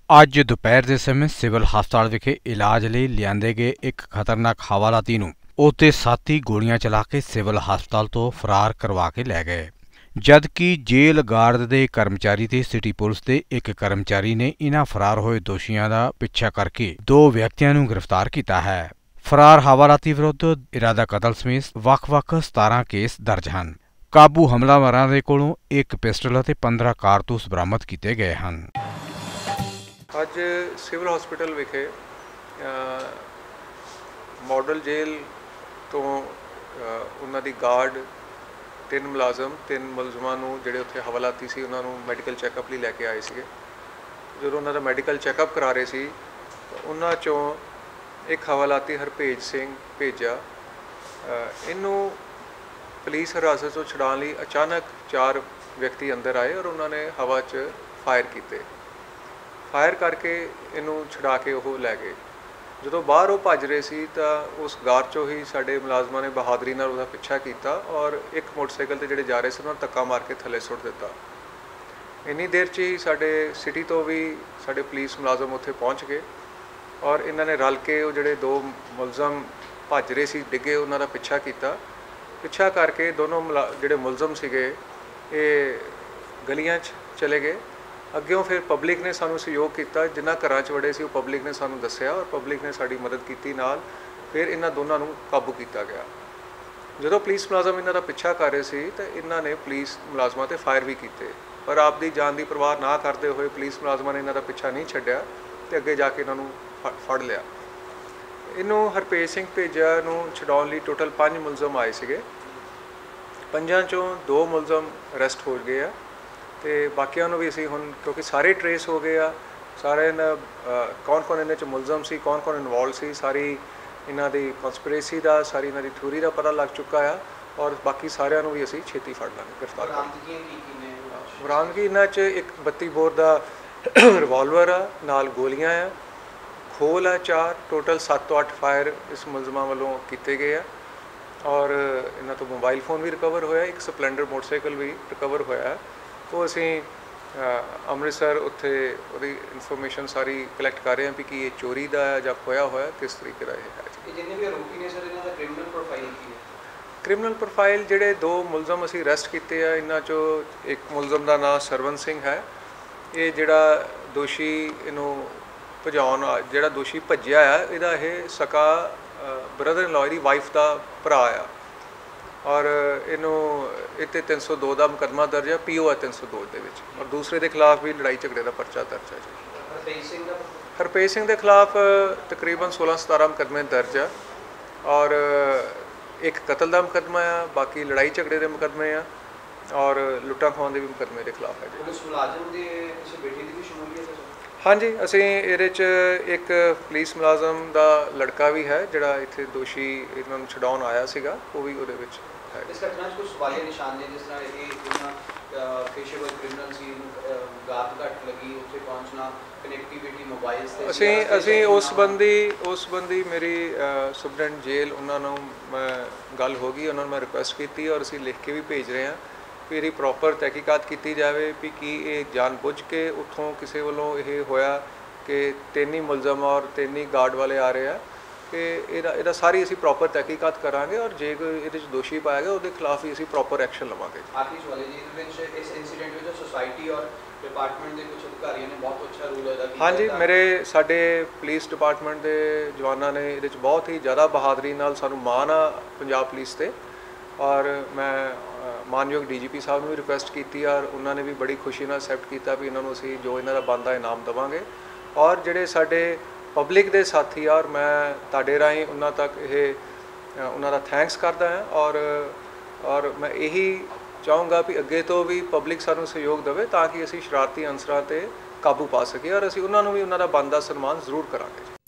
ਅੱਜ ਦੁਪਹਿਰ ਦੇ ਸਮੇਂ ਸਿਵਲ ਹਸਪਤਾਲ ਵਿਖੇ ਇਲਾਜ ਲਈ ਲਿਆਂਦੇ ਗਏ ਇੱਕ ਖਤਰਨਾਕ ਹਵਾਲਾਤੀ ਨੂੰ ਉਹਦੇ ਸਾਥੀ ਗੋਲੀਆਂ ਚਲਾ ਕੇ ਸਿਵਲ ਹਸਪਤਾਲ ਤੋਂ ਫਰਾਰ ਕਰਵਾ ਕੇ ਲੈ ਗਏ, ਜਦਕਿ ਜੇਲ੍ਹ ਗਾਰਡ ਦੇ ਕਰਮਚਾਰੀ ਤੇ ਸਿਟੀ ਪੁਲਿਸ ਦੇ ਇੱਕ ਕਰਮਚਾਰੀ ਨੇ ਇਨ੍ਹਾਂ ਫਰਾਰ ਹੋਏ ਦੋਸ਼ੀਆਂ ਦਾ ਪਿੱਛਾ ਕਰਕੇ 2 ਵਿਅਕਤੀਆਂ ਨੂੰ ਗ੍ਰਿਫਤਾਰ ਕੀਤਾ ਹੈ। ਫਰਾਰ ਹਵਾਲਾਤੀ ਵਿਰੁੱਧ ਇਰਾਦਾ ਕਤਲ ਸਮੇਤ ਵੱਖ-ਵੱਖ 17 ਕੇਸ ਦਰਜ ਹਨ। ਕਾਬੂ ਹਮਲਾਵਰਾਂ ਦੇ ਕੋਲੋਂ ਇੱਕ ਪਿਸਟਲ ਅਤੇ 15 ਕਾਰਤੂਸ ਬਰਾਮਦ ਕੀਤੇ ਗਏ ਹਨ। ਅੱਜ ਸਿਵਲ ਹਸਪੀਟਲ ਵਿਖੇ ਮਾਡਲ ਜੇਲ੍ਹ ਤੋਂ ਉਹਨਾਂ ਦੀ ਗਾਰਡ 3 ਮੁਲਜ਼ਮਾਂ ਨੂੰ ਜਿਹੜੇ ਉੱਥੇ ਹਵਾਲਾਤੀ ਸੀ ਉਹਨਾਂ ਨੂੰ ਮੈਡੀਕਲ ਚੈੱਕਅਪ ਲਈ ਲੈ ਕੇ ਆਏ ਸੀਗੇ। ਜਦੋਂ ਉਹਨਾਂ ਦਾ ਮੈਡੀਕਲ ਚੈੱਕਅਪ ਕਰਾ ਰਹੇ ਸੀ ਉਹਨਾਂ 'ਚੋਂ ਇੱਕ ਹਵਾਲਾਤੀ ਹਰਭੇਜ ਸਿੰਘ ਭੇਜਾ, ਇਹਨੂੰ ਪੁਲਿਸ ਹਿਰਾਸਤ 'ਚੋਂ ਛੁਡਾਉਣ ਲਈ ਅਚਾਨਕ 4 ਵਿਅਕਤੀ ਅੰਦਰ ਆਏ ਔਰ ਉਹਨਾਂ ਨੇ ਹਵਾ 'ਚ ਫਾਇਰ ਕੀਤੇ। ਫਾਇਰ ਕਰਕੇ ਇਹਨੂੰ ਛੁਡਾ ਕੇ ਉਹ ਲੈ ਗਏ। ਜਦੋਂ ਬਾਹਰ ਉਹ ਭੱਜ ਰਹੇ ਸੀ ਤਾਂ ਉਸ ਗਾਰ 'ਚੋਂ ਹੀ ਸਾਡੇ ਮੁਲਾਜ਼ਮਾਂ ਨੇ ਬਹਾਦਰੀ ਨਾਲ ਉਹਦਾ ਪਿੱਛਾ ਕੀਤਾ ਔਰ ਇੱਕ ਮੋਟਰਸਾਈਕਲ 'ਤੇ ਜਿਹੜੇ ਜਾ ਰਹੇ ਸੀ ਉਹਨਾਂ ਨੂੰ ਧੱਕਾ ਮਾਰ ਕੇ ਥੱਲੇ ਸੁੱਟ ਦਿੱਤਾ। ਇੰਨੀ ਦੇਰ 'ਚ ਹੀ ਸਾਡੇ ਸਿਟੀ ਤੋਂ ਵੀ ਸਾਡੇ ਪੁਲਿਸ ਮੁਲਾਜ਼ਮ ਉੱਥੇ ਪਹੁੰਚ ਗਏ ਔਰ ਇਹਨਾਂ ਨੇ ਰਲ ਕੇ ਉਹ ਜਿਹੜੇ 2 ਮੁਲਜ਼ਮ ਭੱਜ ਰਹੇ ਸੀ ਡਿੱਗੇ ਉਹਨਾਂ ਦਾ ਪਿੱਛਾ ਕਰਕੇ ਦੋਨੋਂ ਜਿਹੜੇ ਮੁਲਜ਼ਮ ਸੀਗੇ ਇਹ ਗਲੀਆਂ 'ਚ ਚਲੇ ਗਏ। ਅੱਗਿਓਂ ਫਿਰ ਪਬਲਿਕ ਨੇ ਸਾਨੂੰ ਸਹਿਯੋਗ ਕੀਤਾ, ਜਿਨ੍ਹਾਂ ਘਰਾਂ 'ਚ ਵੜੇ ਸੀ ਉਹ ਪਬਲਿਕ ਨੇ ਸਾਨੂੰ ਦੱਸਿਆ ਔਰ ਪਬਲਿਕ ਨੇ ਸਾਡੀ ਮਦਦ ਕੀਤੀ ਨਾਲ। ਫਿਰ ਇਹਨਾਂ ਦੋਨਾਂ ਨੂੰ ਕਾਬੂ ਕੀਤਾ ਗਿਆ। ਜਦੋਂ ਪੁਲਿਸ ਮੁਲਾਜ਼ਮ ਇਹਨਾਂ ਦਾ ਪਿੱਛਾ ਕਰ ਰਹੇ ਸੀ ਤਾਂ ਇਹਨਾਂ ਨੇ ਪੁਲਿਸ ਮੁਲਾਜ਼ਮਾਂ 'ਤੇ ਫਾਇਰ ਵੀ ਕੀਤੇ, ਪਰ ਆਪਦੀ ਜਾਨ ਦੀ ਪਰਵਾਹ ਨਾ ਕਰਦੇ ਹੋਏ ਪੁਲਿਸ ਮੁਲਾਜ਼ਮਾਂ ਨੇ ਇਹਨਾਂ ਦਾ ਪਿੱਛਾ ਨਹੀਂ ਛੱਡਿਆ ਅਤੇ ਅੱਗੇ ਜਾ ਕੇ ਇਹਨਾਂ ਨੂੰ ਫੜ ਲਿਆ। ਇਹਨੂੰ ਹਰਭੇਜ ਸਿੰਘ ਭੇਜਾ ਨੂੰ ਛਡਾਉਣ ਲਈ ਟੋਟਲ 5 ਮੁਲਜ਼ਮ ਆਏ ਸੀਗੇ। 5 'ਚੋਂ 2 ਮੁਲਜ਼ਮ ਅਰੈਸਟ ਹੋ ਗਏ ਆ ਅਤੇ ਬਾਕੀਆਂ ਨੂੰ ਵੀ ਅਸੀਂ ਹੁਣ ਕਿਉਂਕਿ ਸਾਰੇ ਟਰੇਸ ਹੋ ਗਏ ਆ, ਸਾਰੇ ਕੌਣ ਇਹਨਾਂ 'ਚ ਮੁਲਜ਼ਮ ਸੀ, ਕੌਣ ਇਨਵੋਲਵ ਸੀ, ਸਾਰੀ ਇਹਨਾਂ ਦੀ ਕਨਸਪੀਰੇਸੀ ਦਾ, ਸਾਰੀ ਇਹਨਾਂ ਦੀ ਥਿਊਰੀ ਦਾ ਪਤਾ ਲੱਗ ਚੁੱਕਾ ਆ ਔਰ ਬਾਕੀ ਸਾਰਿਆਂ ਨੂੰ ਵੀ ਅਸੀਂ ਛੇਤੀ ਫੜ ਲਾਂਗੇ, ਗ੍ਰਿਫਤਾਰ ਕਰਾਂਗੇ। ਬਰਾਮਦਗੀ ਇਹਨਾਂ 'ਚ ਇੱਕ 32 ਬੋਰ ਦਾ ਰਿਵਾਲਵਰ ਆ, ਨਾਲ ਗੋਲੀਆਂ ਆ, ਖੋਲ ਆ 4, ਟੋਟਲ 7 ਤੋਂ 8 ਫਾਇਰ ਇਸ ਮੁਲਜ਼ਮਾਂ ਵੱਲੋਂ ਕੀਤੇ ਗਏ ਆ ਔਰ ਇਹਨਾਂ ਤੋਂ ਮੋਬਾਈਲ ਫੋਨ ਵੀ ਰਿਕਵਰ ਹੋਇਆ, ਇੱਕ ਸਪਲੈਂਡਰ ਮੋਟਰਸਾਈਕਲ ਵੀ ਰਿਕਵਰ ਹੋਇਆ। ਉਹ ਅਸੀਂ ਅੰਮ੍ਰਿਤਸਰ ਉੱਥੇ ਉਹਦੀ ਇਨਫੋਰਮੇਸ਼ਨ ਸਾਰੀ ਕਲੈਕਟ ਕਰ ਰਹੇ ਹਾਂ ਵੀ ਕਿ ਇਹ ਚੋਰੀ ਦਾ ਹੈ ਜਾਂ ਖੋਇਆ ਹੋਇਆ, ਕਿਸ ਤਰੀਕੇ ਦਾ ਇਹ ਹੈ। ਜਿੰਨੇ ਵੀ ਆਰੋਪੀ ਨੇ ਸਰ ਇਹਨਾਂ ਦਾ ਕ੍ਰਿਮੀਨਲ ਪ੍ਰੋਫਾਈਲ ਕੀ ਹੈ? ਕ੍ਰਿਮੀਨਲ ਪ੍ਰੋਫਾਈਲ ਜਿਹੜੇ 2 ਮੁਲਜ਼ਮ ਅਸੀਂ ਅਰੈਸਟ ਕੀਤੇ ਆ, ਇਹਨਾਂ 'ਚੋਂ ਇੱਕ ਮੁਲਜ਼ਮ ਦਾ ਨਾਂ ਸਰਵਨ ਸਿੰਘ ਹੈ। ਇਹ ਜਿਹੜਾ ਦੋਸ਼ੀ ਇਹਨੂੰ ਭਜਾਉਣ ਜਿਹੜਾ ਦੋਸ਼ੀ ਭੱਜਿਆ ਆ, ਇਹਦਾ ਇਹ ਸਕਾ ਬ੍ਰਦਰ ਇਨ ਲਾਅ ਦੀ ਵਾਈਫ ਦਾ ਭਰਾ ਆ ਔਰ ਇਹਨੂੰ ਇੱਥੇ 302 ਦਾ ਮੁਕੱਦਮਾ ਦਰਜ ਹੈ, PO ਹੈ 302 ਦੇ ਵਿੱਚ ਔਰ ਦੂਸਰੇ ਦੇ ਖਿਲਾਫ ਵੀ ਲੜਾਈ ਝਗੜੇ ਦਾ ਪਰਚਾ ਦਰਜ ਹੈ ਜੀ। ਹਰਭੇਜ ਸਿੰਘ ਦੇ ਖਿਲਾਫ ਤਕਰੀਬਨ 16-17 ਮੁਕੱਦਮੇ ਦਰਜ ਆ ਔਰ ਇੱਕ ਕਤਲ ਦਾ ਮੁਕੱਦਮਾ ਆ, ਬਾਕੀ ਲੜਾਈ ਝਗੜੇ ਦੇ ਮੁਕੱਦਮੇ ਆ ਔਰ ਲੁੱਟਾਂ ਖੋਹਾਂ ਦੇ ਵੀ ਮੁਕੱਦਮੇ ਦੇ ਖਿਲਾਫ ਹੈ ਜੀ। ਪੁਲਿਸ ਮੁਲਾਜ਼ਮ ਦੇ ਕਿਸੇ ਬੇਟੀ ਦੀ ਵੀ ਸ਼ਮੂਲੀਅਤ ਹੈ? ਹਾਂਜੀ, ਅਸੀਂ ਇਹਦੇ 'ਚ ਇੱਕ ਪੁਲਿਸ ਮੁਲਾਜ਼ਮ ਦਾ ਲੜਕਾ ਵੀ ਹੈ ਜਿਹੜਾ ਇੱਥੇ ਦੋਸ਼ੀ ਇਹਨਾਂ ਨੂੰ ਛਡਾਉਣ ਆਇਆ ਸੀਗਾ, ਉਹ ਵੀ ਉਹਦੇ ਵਿੱਚ ਹੈ। ਇਸ ਘਟਨਾ 'ਚ ਕੁਝ ਸਵਾਲੀਆ ਨਿਸ਼ਾਨ ਨੇ, ਜਿਸ ਤਰ੍ਹਾਂ ਇਹ ਇਹਨਾਂ ਪੇਸ਼ੇਵਰ ਕ੍ਰਿਮੀਨਲ ਸੀ, ਗਾਤ ਘੱਟ ਲੱਗੀ, ਉੱਥੇ ਪਹੁੰਚਣਾ, ਕਨੈਕਟੀਵਿਟੀ ਮੋਬਾਈਲਸ 'ਤੇ ਅਸੀਂ ਉਸ ਸੰਬੰਧੀ ਮੇਰੀ ਸੁਪਰਡੈਂਟ ਜੇਲ੍ਹ ਉਹਨਾਂ ਨੂੰ ਮੈਂ ਗੱਲ ਹੋ ਗਈ, ਉਹਨਾਂ ਨੂੰ ਮੈਂ ਰਿਕੁਐਸਟ ਕੀਤੀ ਔਰ ਅਸੀਂ ਲਿਖ ਕੇ ਵੀ ਭੇਜ ਰਹੇ ਹਾਂ ਵੀ ਇਹਦੀ ਪ੍ਰੋਪਰ ਤਹਿਕੀਕਾਤ ਕੀਤੀ ਜਾਵੇ ਵੀ ਕੀ ਇਹ ਜਾਣ ਬੁੱਝ ਕੇ ਉੱਥੋਂ ਕਿਸੇ ਵੱਲੋਂ ਇਹ ਹੋਇਆ ਕਿ 3 ਹੀ ਮੁਲਜ਼ਮ ਔਰ 3 ਹੀ ਗਾਰਡ ਵਾਲੇ ਆ ਰਹੇ ਆ, ਕਿ ਇਹਦਾ ਸਾਰੀ ਅਸੀਂ ਪ੍ਰੋਪਰ ਤਹਿਕੀਕਾਤ ਕਰਾਂਗੇ ਔਰ ਜੇ ਕੋਈ ਇਹਦੇ 'ਚ ਦੋਸ਼ੀ ਪਾਇਆ ਗਿਆ ਉਹਦੇ ਖਿਲਾਫ ਵੀ ਅਸੀਂ ਪ੍ਰੋਪਰ ਐਕਸ਼ਨ ਲਵਾਂਗੇ। ਆਖਰੀ ਸਵਾਲ ਜੀ, ਇਹਦੇ ਵਿੱਚ ਇਸ ਇਨਸੀਡੈਂਟ ਵਿੱਚ ਸੋਸਾਇਟੀ ਔਰ ਡਿਪਾਰਟਮੈਂਟ ਦੇ ਕੁਝ ਅਧਿਕਾਰੀਆਂ ਨੇ ਬਹੁਤ ਅੱਛਾ ਰੋਲ ਅਦਾ ਕੀਤਾ। ਹਾਂਜੀ, ਸਾਡੇ ਪੁਲਿਸ ਡਿਪਾਰਟਮੈਂਟ ਦੇ ਜਵਾਨਾਂ ਨੇ ਇਹਦੇ 'ਚ ਬਹੁਤ ਹੀ ਜ਼ਿਆਦਾ ਬਹਾਦਰੀ ਨਾਲ, ਸਾਨੂੰ ਮਾਣ ਆ ਪੰਜਾਬ ਪੁਲਿਸ 'ਤੇ ਔਰ ਮੈਂ ਮਾਨਯੋਗ DGP ਸਾਹਿਬ ਨੂੰ ਵੀ ਰਿਕੁਐਸਟ ਕੀਤੀ ਔਰ ਉਹਨਾਂ ਨੇ ਵੀ ਬੜੀ ਖੁਸ਼ੀ ਨਾਲ ਐਕਸੈਪਟ ਕੀਤਾ ਵੀ ਇਹਨਾਂ ਨੂੰ ਅਸੀਂ ਜੋ ਇਹਨਾਂ ਦਾ ਬਣਦਾ ਇਨਾਮ ਦੇਵਾਂਗੇ ਔਰ ਜਿਹੜੇ ਸਾਡੇ ਪਬਲਿਕ ਦੇ ਸਾਥੀ ਆ ਔਰ ਮੈਂ ਤੁਹਾਡੇ ਰਾਹੀਂ ਉਹਨਾਂ ਤੱਕ ਉਹਨਾਂ ਦਾ ਥੈਂਕਸ ਕਰਦਾ ਹਾਂ ਔਰ ਮੈਂ ਇਹੀ ਚਾਹੂੰਗਾ ਵੀ ਅੱਗੇ ਤੋਂ ਵੀ ਪਬਲਿਕ ਸਾਨੂੰ ਸਹਿਯੋਗ ਦੇਵੇ ਤਾਂ ਕਿ ਅਸੀਂ ਸ਼ਰਾਰਤੀ ਅਨਸਰਾਂ 'ਤੇ ਕਾਬੂ ਪਾ ਸਕੀਏ ਔਰ ਅਸੀਂ ਉਹਨਾਂ ਨੂੰ ਵੀ ਉਹਨਾਂ ਦਾ ਬਣਦਾ ਸਨਮਾਨ ਜ਼ਰੂਰ ਕਰਾਂਗੇ।